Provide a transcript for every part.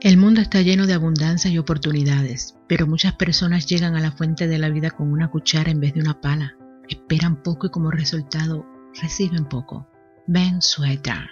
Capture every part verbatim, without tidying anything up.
El mundo está lleno de abundancia y oportunidades, pero muchas personas llegan a la fuente de la vida con una cuchara en vez de una pala. Esperan poco y como resultado reciben poco. Ben Suetra.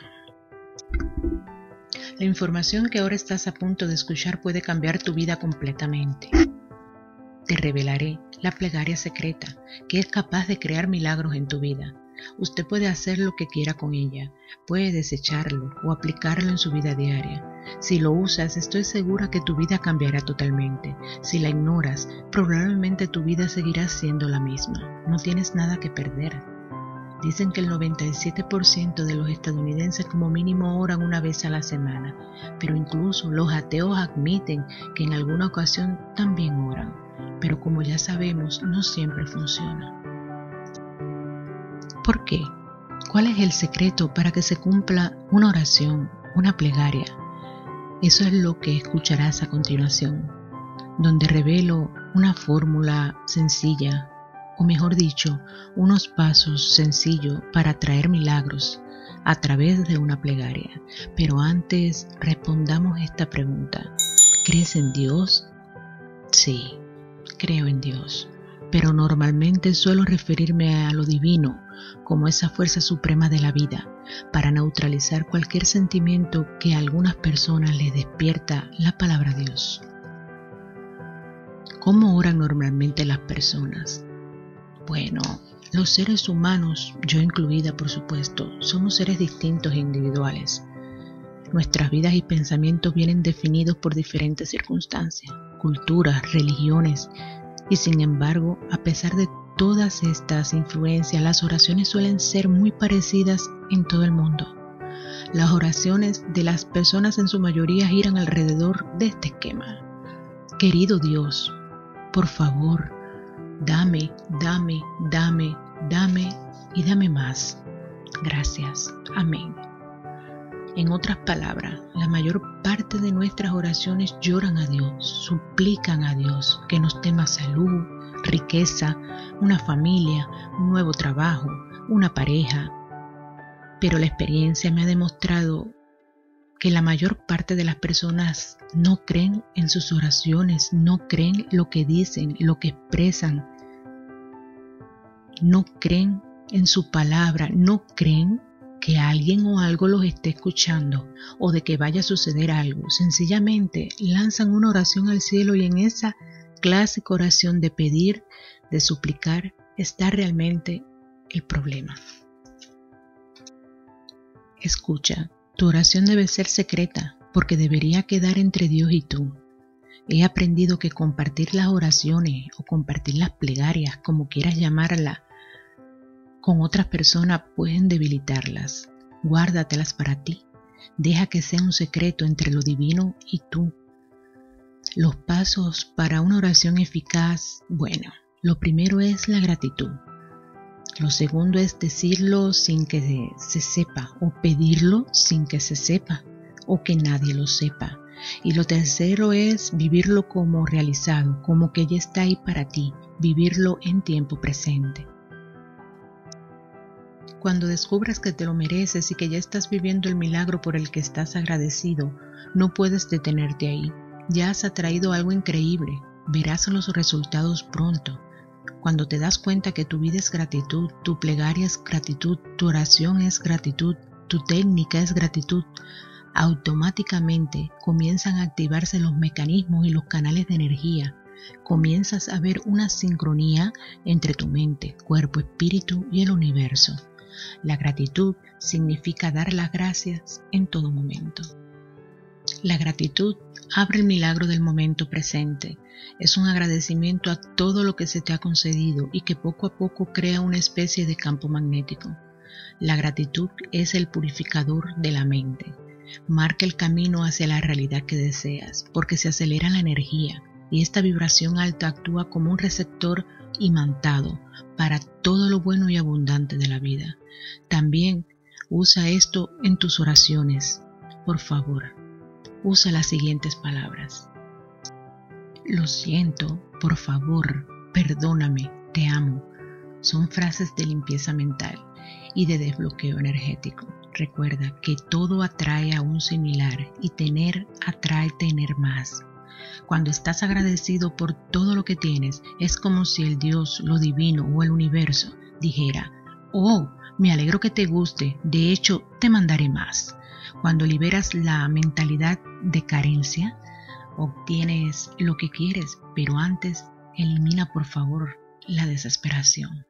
La información que ahora estás a punto de escuchar puede cambiar tu vida completamente. Te revelaré la plegaria secreta que es capaz de crear milagros en tu vida. Usted puede hacer lo que quiera con ella, puede desecharlo o aplicarlo en su vida diaria. Si lo usas, estoy segura que tu vida cambiará totalmente. Si la ignoras, probablemente tu vida seguirá siendo la misma. No tienes nada que perder. Dicen que el noventa y siete por ciento de los estadounidenses como mínimo oran una vez a la semana, pero incluso los ateos admiten que en alguna ocasión también oran. Pero como ya sabemos, no siempre funciona. ¿Por qué? ¿Cuál es el secreto para que se cumpla una oración, una plegaria? Eso es lo que escucharás a continuación, donde revelo una fórmula sencilla, o mejor dicho, unos pasos sencillos para atraer milagros a través de una plegaria. Pero antes respondamos esta pregunta. ¿Crees en Dios? Sí, creo en Dios, pero normalmente suelo referirme a lo divino como esa fuerza suprema de la vida, para neutralizar cualquier sentimiento que a algunas personas les despierta la palabra Dios. ¿Cómo oran normalmente las personas? Bueno, los seres humanos, yo incluida por supuesto, somos seres distintos e individuales. Nuestras vidas y pensamientos vienen definidos por diferentes circunstancias, culturas, religiones, y sin embargo, a pesar de todas estas influencias, las oraciones suelen ser muy parecidas en todo el mundo. Las oraciones de las personas en su mayoría giran alrededor de este esquema. Querido Dios, por favor, dame, dame, dame, dame y dame más. Gracias. Amén. En otras palabras, la mayor parte de nuestras oraciones lloran a Dios, suplican a Dios que nos dé más salud, riqueza, una familia, un nuevo trabajo, una pareja. Pero la experiencia me ha demostrado que la mayor parte de las personas no creen en sus oraciones, no creen lo que dicen, lo que expresan, no creen en su palabra, no creen que alguien o algo los esté escuchando o de que vaya a suceder algo. Sencillamente lanzan una oración al cielo y en esa clásica oración de pedir, de suplicar, está realmente el problema. Escucha, tu oración debe ser secreta porque debería quedar entre Dios y tú. He aprendido que compartir las oraciones o compartir las plegarias, como quieras llamarla, con otras personas pueden debilitarlas. Guárdatelas para ti. Deja que sea un secreto entre lo divino y tú. Los pasos para una oración eficaz, bueno, lo primero es la gratitud. Lo segundo es decirlo sin que se sepa o pedirlo sin que se sepa o que nadie lo sepa. Y lo tercero es vivirlo como realizado, como que ya está ahí para ti, vivirlo en tiempo presente. Cuando descubras que te lo mereces y que ya estás viviendo el milagro por el que estás agradecido, no puedes detenerte ahí. Ya has atraído algo increíble, verás los resultados pronto. Cuando te das cuenta que tu vida es gratitud, tu plegaria es gratitud, tu oración es gratitud, tu técnica es gratitud, automáticamente comienzan a activarse los mecanismos y los canales de energía. Comienzas a ver una sincronía entre tu mente, cuerpo, espíritu y el universo. La gratitud significa dar las gracias en todo momento. La gratitud abre el milagro del momento presente. Es un agradecimiento a todo lo que se te ha concedido y que poco a poco crea una especie de campo magnético. La gratitud es el purificador de la mente. Marca el camino hacia la realidad que deseas, porque se acelera la energía y esta vibración alta actúa como un receptor imantado para todo lo bueno y abundante de la vida. También usa esto en tus oraciones. Por favor, usa las siguientes palabras. Lo siento, por favor, perdóname, te amo. Son frases de limpieza mental y de desbloqueo energético. Recuerda que todo atrae a un similar y tener atrae tener más. Cuando estás agradecido por todo lo que tienes, es como si el Dios, lo divino o el universo dijera: oh, me alegro que te guste, de hecho te mandaré más. Cuando liberas la mentalidad de carencia, obtienes lo que quieres, pero antes elimina por favor la desesperación.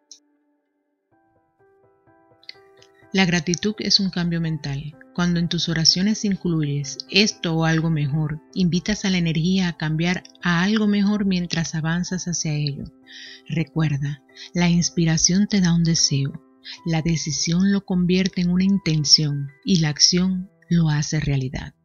La gratitud es un cambio mental. Cuando en tus oraciones incluyes esto o algo mejor, invitas a la energía a cambiar a algo mejor mientras avanzas hacia ello. Recuerda, la inspiración te da un deseo, la decisión lo convierte en una intención y la acción lo hace realidad.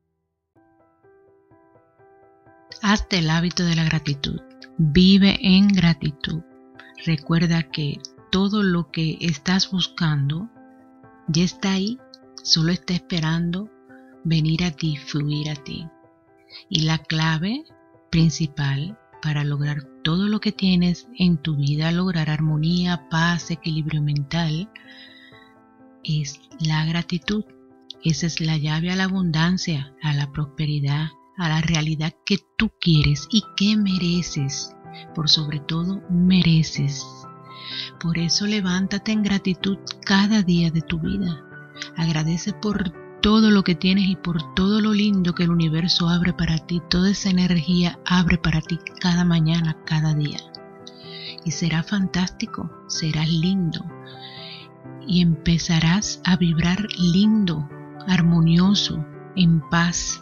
Hazte el hábito de la gratitud. Vive en gratitud. Recuerda que todo lo que estás buscando ya está ahí, solo está esperando venir a ti, fluir a ti. Y la clave principal para lograr todo lo que tienes en tu vida, lograr armonía, paz, equilibrio mental, es la gratitud. Esa es la llave a la abundancia, a la prosperidad, a la realidad que tú quieres y que mereces. Por sobre todo, mereces. Por eso levántate en gratitud cada día de tu vida. Agradece por todo lo que tienes y por todo lo lindo que el universo abre para ti. Toda esa energía abre para ti cada mañana, cada día. Y será fantástico, serás lindo. Y empezarás a vibrar lindo, armonioso, en paz.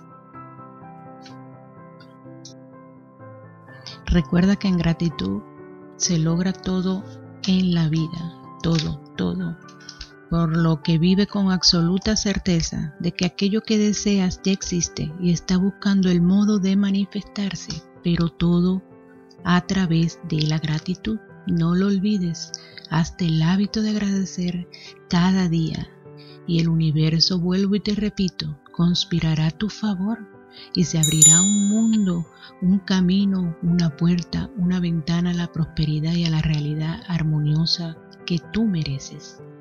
Recuerda que en gratitud se logra todo en la vida, todo, todo, por lo que vive con absoluta certeza de que aquello que deseas ya existe y está buscando el modo de manifestarse, pero todo a través de la gratitud. No lo olvides, hazte el hábito de agradecer cada día y el universo, vuelvo y te repito, conspirará a tu favor. Y se abrirá un mundo, un camino, una puerta, una ventana a la prosperidad y a la realidad armoniosa que tú mereces.